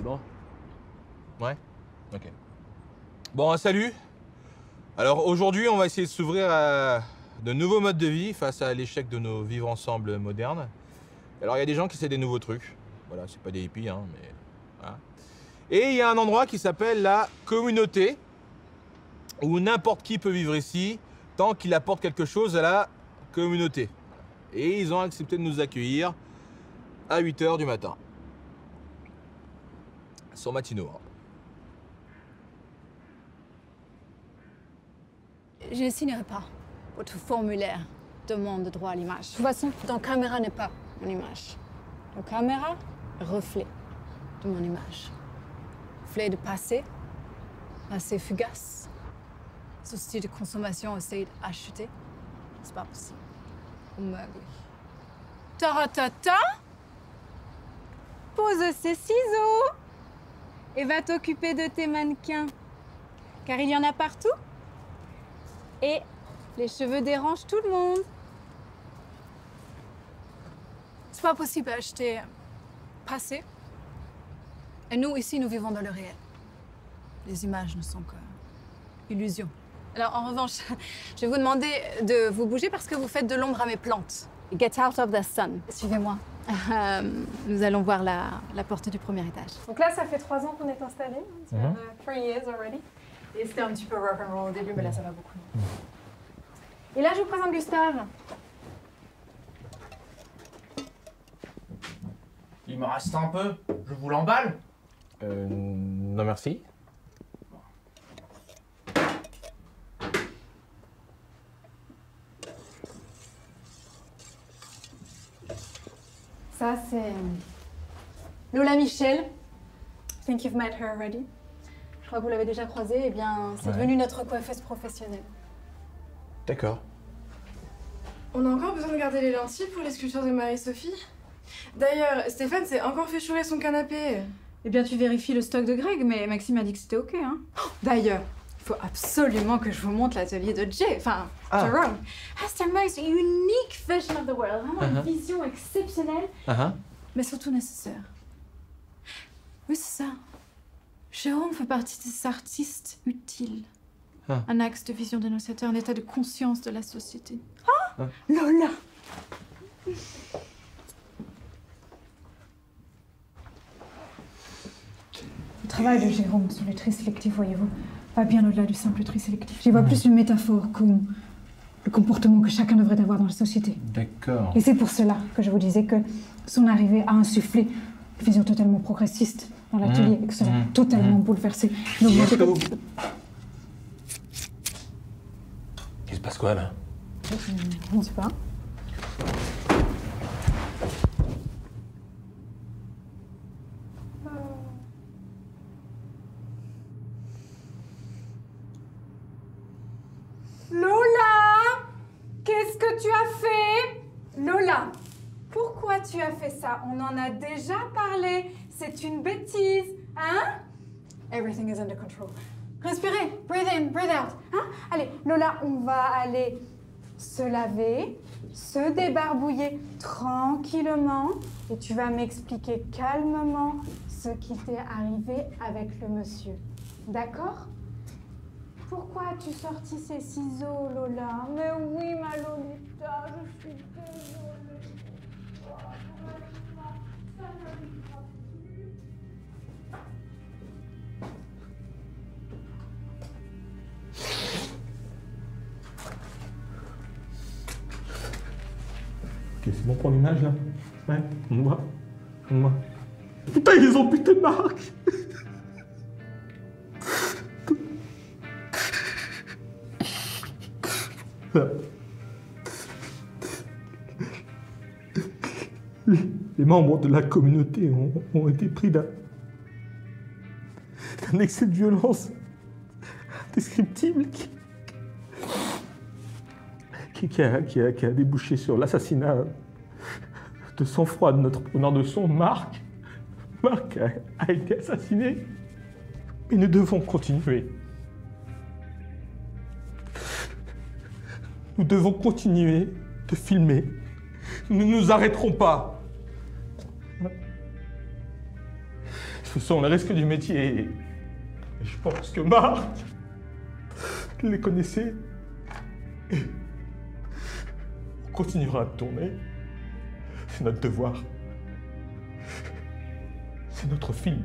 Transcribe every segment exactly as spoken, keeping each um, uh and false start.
bon? Ouais? Ok. Bon, salut. Alors aujourd'hui, on va essayer de s'ouvrir à de nouveaux modes de vie face à l'échec de nos vivre ensemble modernes. Alors il y a des gens qui essaient des nouveaux trucs. Voilà, c'est pas des hippies, hein, mais voilà. Et il y a un endroit qui s'appelle la communauté, où n'importe qui peut vivre ici, tant qu'il apporte quelque chose à la communauté. Et ils ont accepté de nous accueillir à huit heures du matin. Sur Matinot. Je ne signerai pas votre formulaire demande de droit à l'image. De toute façon, ton caméra n'est pas mon image. Ton caméra, reflet de mon image. Reflet de passé, assez fugace. Souci de consommation, essayer d'acheter. C'est pas possible. Ou meubler. Taratata, pose ces ciseaux et va t'occuper de tes mannequins. Car il y en a partout. Et les cheveux dérangent tout le monde. C'est pas possible d'acheter passé. Et nous, ici, nous vivons dans le réel. Les images ne sont qu'illusions. Alors, en revanche, je vais vous demander de vous bouger parce que vous faites de l'ombre à mes plantes. Get out of the sun. Suivez-moi. Euh, nous allons voir la, la porte du premier étage. Donc là, ça fait trois ans qu'on est installés. It's been uh, three years already. Et c'était un petit peu rock and roll au début, mais là, ça va beaucoup. Et là, je vous présente Gustave. Il me reste un peu. Je vous l'emballe? Euh, non merci. Ça, c'est Lola Michel. I think you've met her already. Je crois que vous l'avez déjà croisée. Eh bien, c'est ouais. devenu notre coiffeuse professionnelle. D'accord. On a encore besoin de garder les lentilles pour les sculptures de Marie-Sophie. D'ailleurs, Stéphane s'est encore fait chourer son canapé. Eh bien, tu vérifies le stock de Greg, mais Maxime a dit que c'était OK, hein. D'ailleurs, il faut absolument que je vous montre l'atelier de Jay, enfin, ah. Jerome. Has the most unique vision of the world. Vraiment uh -huh. une vision exceptionnelle, uh -huh. mais surtout nécessaire. Oui, c'est ça. Jérôme fait partie des artistes utiles. Ah. Un axe de vision dénonciateur, un état de conscience de la société. Ah, ah. Lola. Le travail de Jérôme sur le tri sélectif, voyez-vous, va bien au-delà du simple tri sélectif. J'y vois mmh. plus une métaphore comme le comportement que chacun devrait avoir dans la société. D'accord. Et c'est pour cela que je vous disais que son arrivée a insufflé une vision totalement progressiste dans l'atelier mmh. et que cela a mmh. totalement mmh. bouleversé nos modes de... Il se passe quoi, là? Je ne sais pas. Lola! Qu'est-ce que tu as fait? Lola, pourquoi tu as fait ça? On en a déjà parlé. C'est une bêtise, hein? Everything is under control. Respirez, breathe in, breathe out. Hein? Allez, Lola, on va aller se laver, se débarbouiller tranquillement et tu vas m'expliquer calmement ce qui t'est arrivé avec le monsieur. D'accord? Pourquoi as-tu sorti ces ciseaux, Lola? Mais oui, ma Lolita, je suis désolée. Ça n'arrivera plus. Ok, c'est bon pour l'image, là? Ouais, on voit. On voit. Putain, ils ont putain de marque. Les membres de la communauté ont, ont été pris d'un d'un excès de violence indescriptible qui, qui, qui, a, qui, a, qui a débouché sur l'assassinat de sang-froid de notre preneur de son, Marc. Marc a, a été assassiné. Mais nous devons continuer. Nous devons continuer de filmer. Nous ne nous arrêterons pas. Ce sont les risques du métier. Et je pense que Marc les connaissait. Et on continuera à tourner. C'est notre devoir. C'est notre film.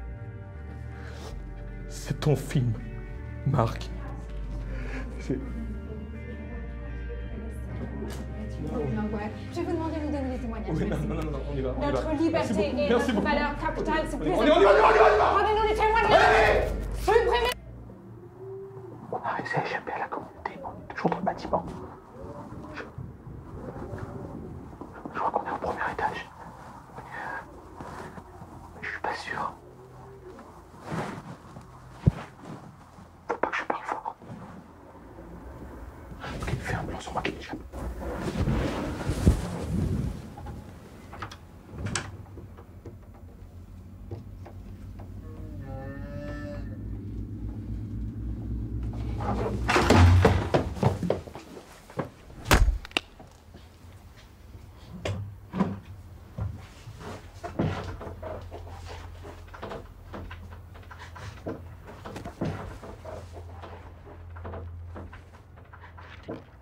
C'est ton film, Marc. C'est... Je vais vous demander de nous donner des témoignages. Oui, non, non, non, non, on y va. On y Notre va. liberté Merci beaucoup. et Merci notre beaucoup. valeur capitale, c'est plus On y va, on y va, on y va, on y va. Donnez-nous des témoignages. Supprimez. On a réussi à échapper à la communauté, mais on est toujours dans le bâtiment. Je, je crois qu'on est au premier étage. Mais je suis pas sûr. Faut pas que je parle fort. Ok, fais un plan sur moi qui m'échappe. Thank you.